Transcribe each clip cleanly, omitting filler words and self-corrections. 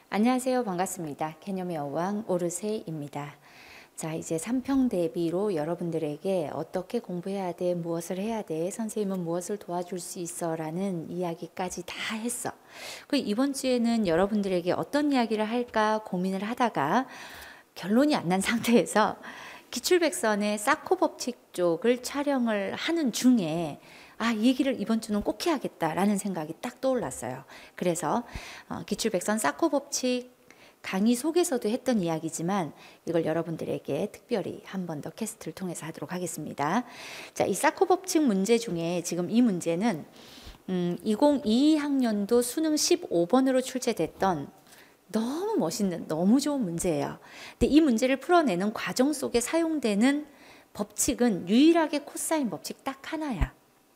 안녕하세요. 반갑습니다. 개념의 여왕 오르세입니다. 자, 이제 삼평대비로 여러분들에게 어떻게 공부해야 돼, 무엇을 해야 돼, 선생님은 무엇을 도와줄 수 있어 라는 이야기까지 다 했어. 그 이번 주에는 여러분들에게 어떤 이야기를 할까 고민을 하다가 결론이 안 난 상태에서 기출백선의 사코 법칙 쪽을 촬영을 하는 중에 이 얘기를 이번 주는 꼭 해야겠다라는 생각이 딱 떠올랐어요. 그래서 기출백선 사코 법칙 강의 속에서도 했던 이야기지만 이걸 여러분들에게 특별히 한 번 더 캐스트를 통해서 하도록 하겠습니다. 자, 이 사코 법칙 문제 중에 지금 이 문제는 2022학년도 수능 15번으로 출제됐던 너무 멋있는, 너무 좋은 문제예요. 근데 이 문제를 풀어내는 과정 속에 사용되는 법칙은 유일하게 코사인 법칙 딱 하나야.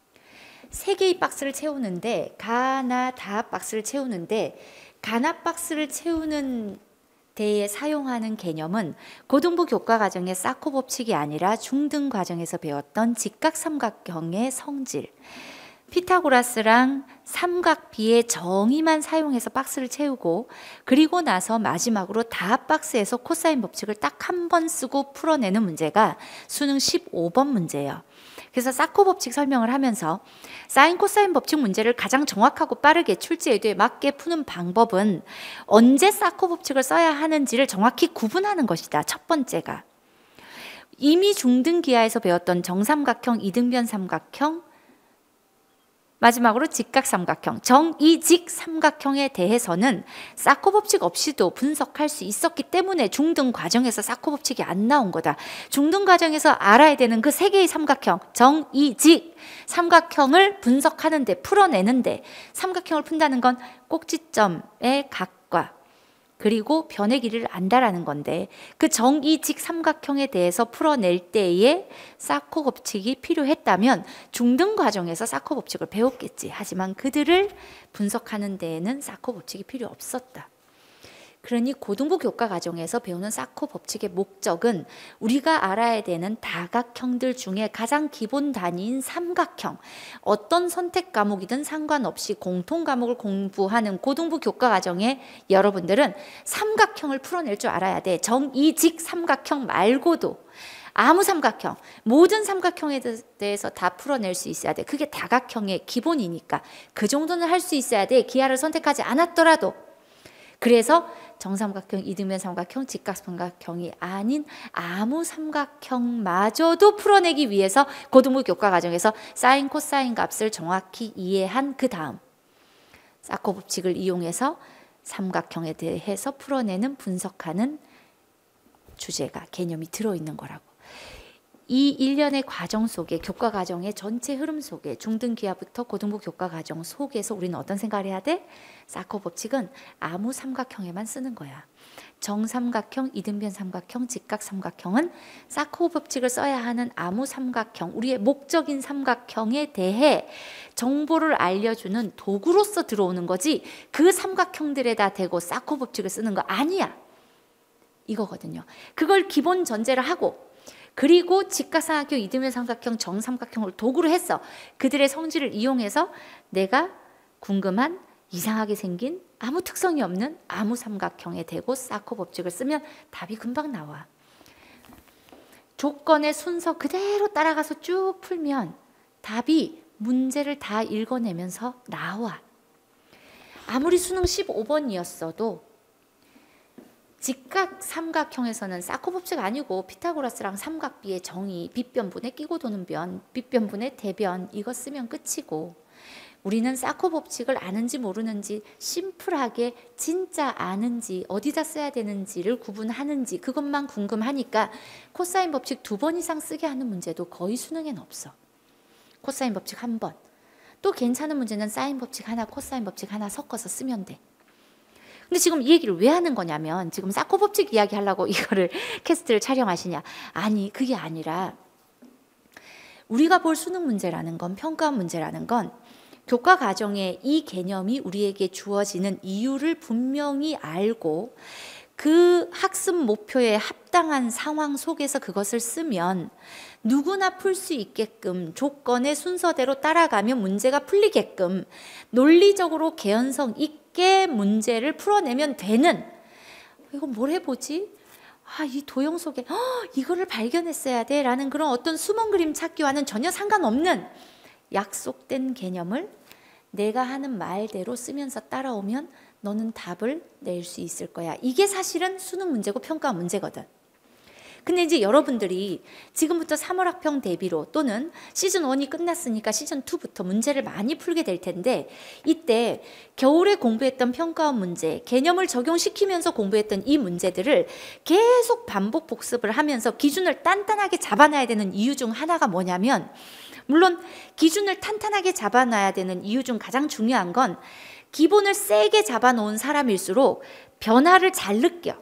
3개의 박스를 채우는데 가나 다 박스를 채우는데 가나 박스를 채우는 데에 사용하는 개념은 고등부 교과 과정의 사코 법칙이 아니라 중등 과정에서 배웠던 직각삼각형의 성질, 피타고라스랑 삼각비의 정의만 사용해서 박스를 채우고 그리고 나서 마지막으로 다 박스에서 코사인 법칙을 딱 한 번 쓰고 풀어내는 문제가 수능 15번 문제예요. 그래서 사코 법칙 설명을 하면서 사인 코사인 법칙 문제를 가장 정확하고 빠르게 출제 의도에 맞게 푸는 방법은 언제 사코 법칙을 써야 하는지를 정확히 구분하는 것이다. 첫 번째가 이미 중등 기하에서 배웠던 정삼각형, 이등변 삼각형, 마지막으로 직각삼각형, 정이직삼각형에 대해서는 사코 법칙 없이도 분석할 수 있었기 때문에 중등 과정에서 사코 법칙이 안 나온 거다. 중등 과정에서 알아야 되는 그 3개의 삼각형, 정이직 삼각형을 분석하는데, 풀어내는데, 삼각형을 푼다는 건 꼭지점의 각과 그리고 변의 길이를 안다라는 건데, 그 정이직 삼각형에 대해서 풀어낼 때에 사코 법칙이 필요했다면 중등 과정에서 사코 법칙을 배웠겠지. 하지만 그들을 분석하는 데에는 사코 법칙이 필요 없었다. 그러니 고등부 교과 과정에서 배우는 사코 법칙의 목적은 우리가 알아야 되는 다각형들 중에 가장 기본 단위인 삼각형, 어떤 선택 과목이든 상관없이 공통 과목을 공부하는 고등부 교과 과정에 여러분들은 삼각형을 풀어낼 줄 알아야 돼. 정이직 삼각형 말고도 아무 삼각형, 모든 삼각형에 대해서 다 풀어낼 수 있어야 돼. 그게 다각형의 기본이니까 그 정도는 할 수 있어야 돼. 기하를 선택하지 않았더라도. 그래서 정삼각형, 이등변 삼각형, 직각삼각형이 아닌 아무 삼각형마저도 풀어내기 위해서 고등부 교과 과정에서 사인, 코사인 값을 정확히 이해한 그 다음 사코 법칙을 이용해서 삼각형에 대해서 풀어내는, 분석하는 주제가, 개념이 들어있는 거라고. 이 일련의 과정 속에, 교과 과정의 전체 흐름 속에, 중등 기하부터 고등부 교과 과정 속에서 우리는 어떤 생각을 해야 돼? 사코 법칙은 아무 삼각형에만 쓰는 거야. 정삼각형, 이등변 삼각형, 직각삼각형은 사코 법칙을 써야 하는 아무 삼각형, 우리의 목적인 삼각형에 대해 정보를 알려주는 도구로서 들어오는 거지, 그 삼각형들에다 대고 사코 법칙을 쓰는 거 아니야. 이거거든요. 그걸 기본 전제를 하고, 그리고 직각삼각형, 이등변 삼각형, 정삼각형을 도구로 했어. 그들의 성질을 이용해서 내가 궁금한 이상하게 생긴 아무 특성이 없는 아무 삼각형에 대고 사코 법칙을 쓰면 답이 금방 나와. 조건의 순서 그대로 따라가서 쭉 풀면 답이 문제를 다 읽어내면서 나와. 아무리 수능 15번이었어도 직각 삼각형에서는 사코 법칙 아니고 피타고라스랑 삼각비의 정의, 빗변분에 끼고 도는 변, 빗변분의 대변, 이거 쓰면 끝이고, 우리는 사코 법칙을 아는지 모르는지, 심플하게 진짜 아는지, 어디다 써야 되는지를 구분하는지, 그것만 궁금하니까 코사인 법칙 2번 이상 쓰게 하는 문제도 거의 수능엔 없어. 코사인 법칙 1번. 또 괜찮은 문제는 사인 법칙 하나, 코사인 법칙 하나 섞어서 쓰면 돼. 근데 지금 이 얘기를 왜 하는 거냐면, 지금 사코 법칙 이야기 하려고 이거를 캐스트를 촬영하시냐? 아니, 그게 아니라 우리가 볼 수능 문제라는 건, 평가 문제라는 건 교과 과정에 이 개념이 우리에게 주어지는 이유를 분명히 알고 그 학습 목표에 합당한 상황 속에서 그것을 쓰면 누구나 풀 수 있게끔 조건의 순서대로 따라가면 문제가 풀리게끔 논리적으로 개연성 있게 문제를 풀어내면 되는, 이거 뭘 해보지? 이 도형 속에 이거를 발견했어야 돼 라는 그런 어떤 숨은 그림 찾기와는 전혀 상관없는 약속된 개념을 내가 하는 말대로 쓰면서 따라오면 너는 답을 낼 수 있을 거야. 이게 사실은 수능 문제고 평가 문제거든. 근데 이제 여러분들이 지금부터 3월 학평 대비로 또는 시즌 1이 끝났으니까 시즌 2부터 문제를 많이 풀게 될 텐데, 이때 겨울에 공부했던 평가원 문제, 개념을 적용시키면서 공부했던 이 문제들을 계속 반복 복습을 하면서 기준을 단단하게 잡아놔야 되는 이유 중 하나가 뭐냐면, 물론 기준을 탄탄하게 잡아놔야 되는 이유 중 가장 중요한 건 기본을 세게 잡아놓은 사람일수록 변화를 잘 느껴.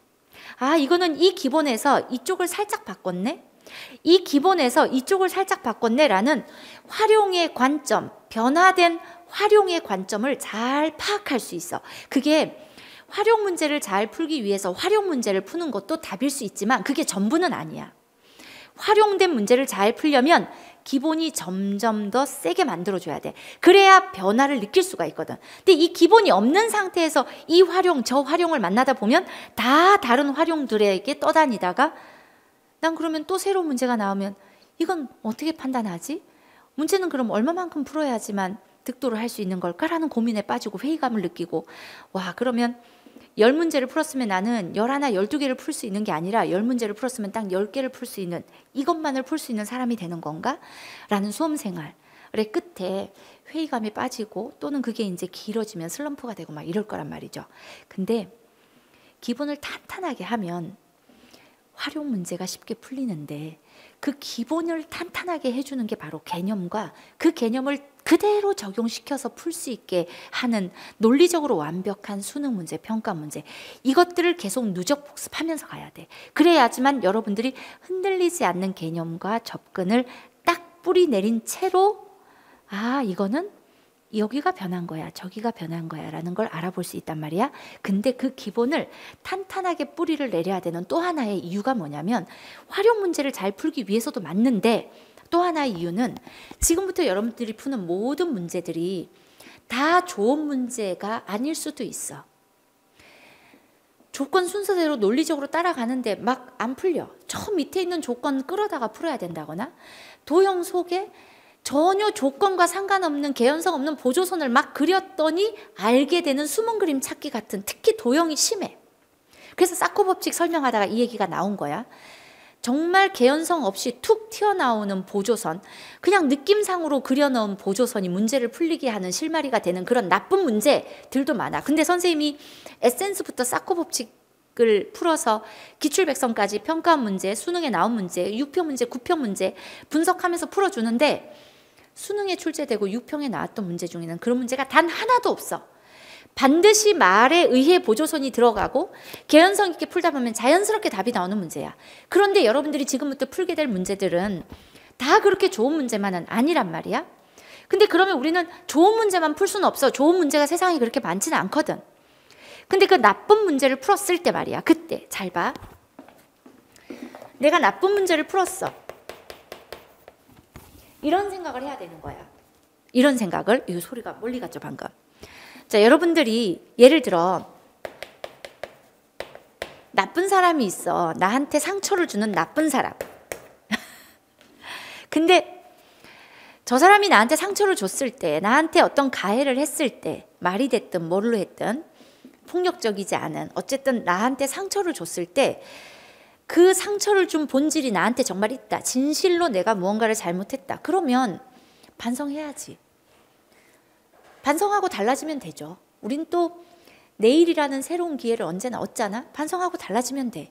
이거는 이 기본에서 이쪽을 살짝 바꿨네? 이 기본에서 이쪽을 살짝 바꿨네 라는 활용의 관점, 변화된 활용의 관점을 잘 파악할 수 있어. 그게 활용 문제를 잘 풀기 위해서 활용 문제를 푸는 것도 답일 수 있지만 그게 전부는 아니야. 활용된 문제를 잘 풀려면 기본이 점점 더 세게 만들어줘야 돼. 그래야 변화를 느낄 수가 있거든. 근데 이 기본이 없는 상태에서 이 활용, 저 활용을 만나다 보면 다 다른 활용들에게 떠다니다가 난 그러면 또 새로운 문제가 나오면 이건 어떻게 판단하지? 문제는 그럼 얼마만큼 풀어야지만 득도를 할 수 있는 걸까라는 고민에 빠지고 회의감을 느끼고, 그러면 10문제를 풀었으면 나는 11, 12개를 풀 수 있는 게 아니라 10문제를 풀었으면 딱 10개를 풀 수 있는, 이것만을 풀 수 있는 사람이 되는 건가? 라는 수험생활의 끝에 회의감에 빠지고 또는 그게 이제 길어지면 슬럼프가 되고 막 이럴 거란 말이죠. 근데 기본을 탄탄하게 하면 활용 문제가 쉽게 풀리는데, 그 기본을 탄탄하게 해주는 게 바로 개념과 그 개념을 그대로 적용시켜서 풀 수 있게 하는 논리적으로 완벽한 수능 문제, 평가 문제, 이것들을 계속 누적 복습하면서 가야 돼. 그래야지만 여러분들이 흔들리지 않는 개념과 접근을 딱 뿌리 내린 채로 이거는 여기가 변한 거야, 저기가 변한 거야 라는 걸 알아볼 수 있단 말이야. 근데 그 기본을 탄탄하게 뿌리를 내려야 되는 또 하나의 이유가 뭐냐면, 활용 문제를 잘 풀기 위해서도 맞는데 또 하나의 이유는 지금부터 여러분들이 푸는 모든 문제들이 다 좋은 문제가 아닐 수도 있어. 조건 순서대로 논리적으로 따라가는데 막 안 풀려. 저 밑에 있는 조건 끌어다가 풀어야 된다거나, 도형 속에 전혀 조건과 상관없는 개연성 없는 보조선을 막 그렸더니 알게 되는 숨은 그림 찾기 같은, 특히 도형이 심해. 그래서 사코 법칙 설명하다가 이 얘기가 나온 거야. 정말 개연성 없이 툭 튀어나오는 보조선, 그냥 느낌상으로 그려놓은 보조선이 문제를 풀리게 하는 실마리가 되는 그런 나쁜 문제들도 많아. 근데 선생님이 에센스부터 사코 법칙을 풀어서 기출백성까지 평가 문제, 수능에 나온 문제, 6평 문제, 9평 문제 분석하면서 풀어주는데, 수능에 출제되고 6평에 나왔던 문제 중에는 그런 문제가 단 하나도 없어. 반드시 말에 의해 보조선이 들어가고 개연성 있게 풀다 보면 자연스럽게 답이 나오는 문제야. 그런데 여러분들이 지금부터 풀게 될 문제들은 다 그렇게 좋은 문제만은 아니란 말이야. 근데 그러면 우리는 좋은 문제만 풀 수는 없어. 좋은 문제가 세상에 그렇게 많지는 않거든. 근데 그 나쁜 문제를 풀었을 때 말이야, 그때 잘 봐. 내가 나쁜 문제를 풀었어. 이런 생각을 해야 되는 거야. 이런 생각을, 이 소리가 멀리 갔죠 방금. 자, 여러분들이 예를 들어 나쁜 사람이 있어. 나한테 상처를 주는 나쁜 사람. 근데 저 사람이 나한테 상처를 줬을 때, 나한테 어떤 가해를 했을 때, 말이 됐든 뭘로 했든 폭력적이지 않은, 어쨌든 나한테 상처를 줬을 때 그 상처를 준 본질이 나한테 정말 있다. 진실로 내가 무언가를 잘못했다. 그러면 반성해야지. 반성하고 달라지면 되죠. 우린 또 내일이라는 새로운 기회를 언제나 얻잖아. 반성하고 달라지면 돼.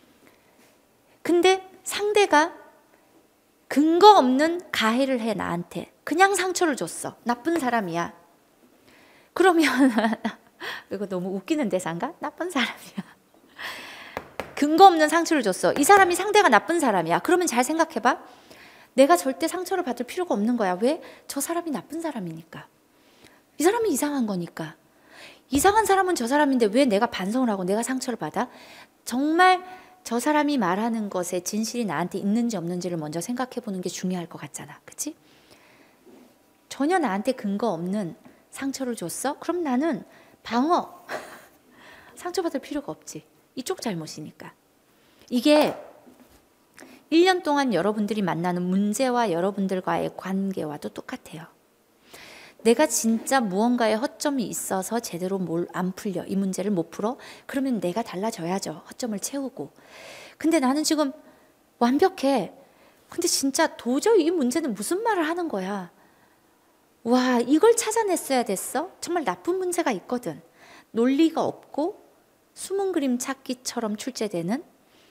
근데 상대가 근거 없는 가해를 해, 나한테. 그냥 상처를 줬어. 나쁜 사람이야. 그러면 이거 너무 웃기는 대사인가? 나쁜 사람이야. 근거 없는 상처를 줬어. 이 사람이 상대가 나쁜 사람이야. 그러면 잘 생각해봐. 내가 절대 상처를 받을 필요가 없는 거야. 왜? 저 사람이 나쁜 사람이니까. 이 사람이 이상한 거니까. 이상한 사람은 저 사람인데 왜 내가 반성을 하고 내가 상처를 받아? 정말 저 사람이 말하는 것에 진실이 나한테 있는지 없는지를 먼저 생각해 보는 게 중요할 것 같잖아. 그치? 전혀 나한테 근거 없는 상처를 줬어? 그럼 나는 방어. 상처받을 필요가 없지. 이쪽 잘못이니까. 이게 1년 동안 여러분들이 만나는 문제와 여러분들과의 관계와도 똑같아요. 내가 진짜 무언가에 허점이 있어서 제대로 뭘 안 풀려, 이 문제를 못 풀어? 그러면 내가 달라져야죠. 허점을 채우고. 근데 나는 지금 완벽해. 근데 진짜 도저히 이 문제는 무슨 말을 하는 거야. 와, 이걸 찾아냈어야 됐어? 정말 나쁜 문제가 있거든. 논리가 없고 숨은 그림 찾기처럼 출제되는,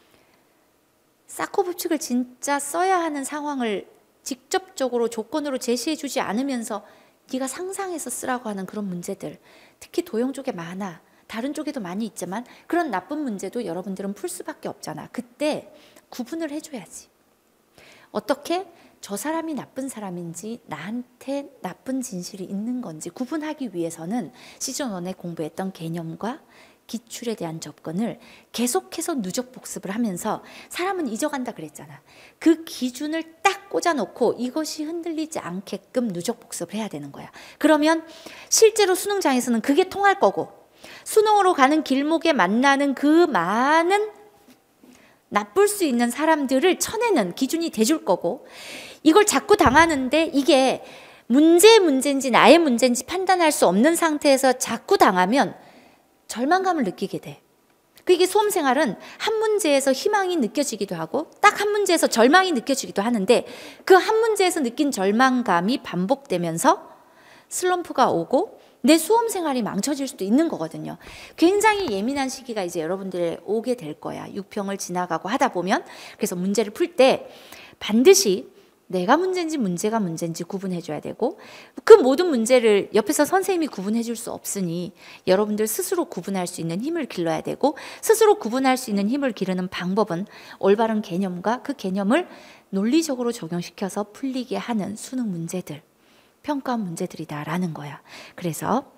사코 법칙을 진짜 써야 하는 상황을 직접적으로 조건으로 제시해 주지 않으면서 네가 상상해서 쓰라고 하는 그런 문제들, 특히 도형 쪽에 많아. 다른 쪽에도 많이 있지만 그런 나쁜 문제도 여러분들은 풀 수밖에 없잖아. 그때 구분을 해줘야지. 어떻게? 저 사람이 나쁜 사람인지 나한테 나쁜 진실이 있는 건지 구분하기 위해서는 시즌 1에 공부했던 개념과 기출에 대한 접근을 계속해서 누적 복습을 하면서, 사람은 잊어간다 그랬잖아. 그 기준을 딱 꽂아놓고 이것이 흔들리지 않게끔 누적 복습을 해야 되는 거야. 그러면 실제로 수능장에서는 그게 통할 거고, 수능으로 가는 길목에 만나는 그 많은 나쁠 수 있는 사람들을 쳐내는 기준이 돼줄 거고, 이걸 자꾸 당하는데 이게 문제인지 나의 문제인지 판단할 수 없는 상태에서 자꾸 당하면 절망감을 느끼게 돼. 이게 수험생활은 한 문제에서 희망이 느껴지기도 하고 딱 한 문제에서 절망이 느껴지기도 하는데, 그 한 문제에서 느낀 절망감이 반복되면서 슬럼프가 오고 내 수험생활이 망쳐질 수도 있는 거거든요. 굉장히 예민한 시기가 이제 여러분들 오게 될 거야. 6평을 지나가고 하다 보면. 그래서 문제를 풀 때 반드시 내가 문제인지 문제가 문제인지 구분해 줘야 되고, 그 모든 문제를 옆에서 선생님이 구분해 줄 수 없으니 여러분들 스스로 구분할 수 있는 힘을 길러야 되고, 스스로 구분할 수 있는 힘을 기르는 방법은 올바른 개념과 그 개념을 논리적으로 적용시켜서 풀리게 하는 수능 문제들, 평가 문제들이다라는 거야. 그래서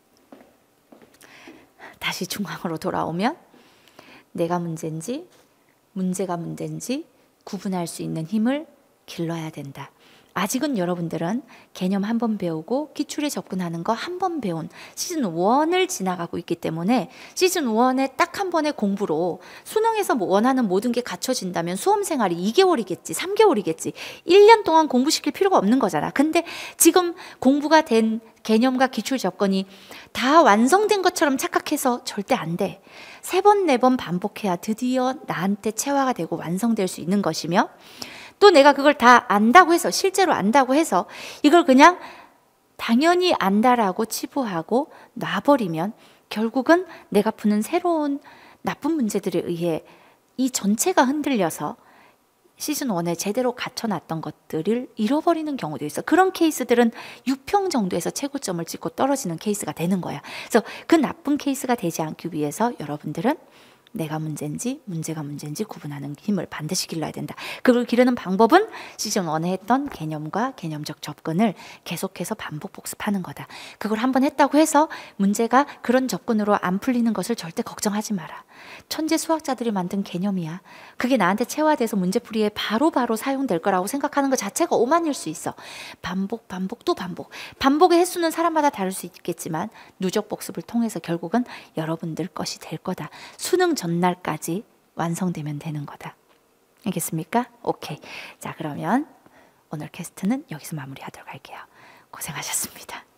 다시 중앙으로 돌아오면 내가 문제인지 문제가 문제인지 구분할 수 있는 힘을 길러야 된다. 아직은 여러분들은 개념 한 번 배우고 기출에 접근하는 거 한 번 배운 시즌 1을 지나가고 있기 때문에, 시즌 1의 딱 한 번의 공부로 수능에서 원하는 모든 게 갖춰진다면 수험생활이 2개월이겠지, 3개월이겠지, 1년 동안 공부시킬 필요가 없는 거잖아. 근데 지금 공부가 된 개념과 기출 접근이 다 완성된 것처럼 착각해서 절대 안 돼. 3번, 4번 반복해야 드디어 나한테 체화가 되고 완성될 수 있는 것이며, 또 내가 그걸 다 안다고 해서, 실제로 안다고 해서 이걸 그냥 당연히 안다라고 치부하고 놔버리면 결국은 내가 푸는 새로운 나쁜 문제들에 의해 이 전체가 흔들려서 시즌 1에 제대로 갖춰놨던 것들을 잃어버리는 경우도 있어. 그런 케이스들은 6평 정도에서 최고점을 찍고 떨어지는 케이스가 되는 거야. 그래서 그 나쁜 케이스가 되지 않기 위해서 여러분들은 내가 문제인지 문제가 문제인지 구분하는 힘을 반드시 길러야 된다. 그걸 기르는 방법은 시즌 1에 했던 개념과 개념적 접근을 계속해서 반복 복습하는 거다. 그걸 한번 했다고 해서 문제가 그런 접근으로 안 풀리는 것을 절대 걱정하지 마라. 천재 수학자들이 만든 개념이야. 그게 나한테 체화돼서 문제풀이에 바로바로 사용될 거라고 생각하는 것 자체가 오만일 수 있어. 반복 또 반복. 반복의 횟수는 사람마다 다를 수 있겠지만 누적 복습을 통해서 결국은 여러분들 것이 될 거다. 수능 전날까지 완성되면 되는 거다. 알겠습니까? 오케이. 자, 그러면 오늘 캐스트는 여기서 마무리하도록 할게요. 고생하셨습니다.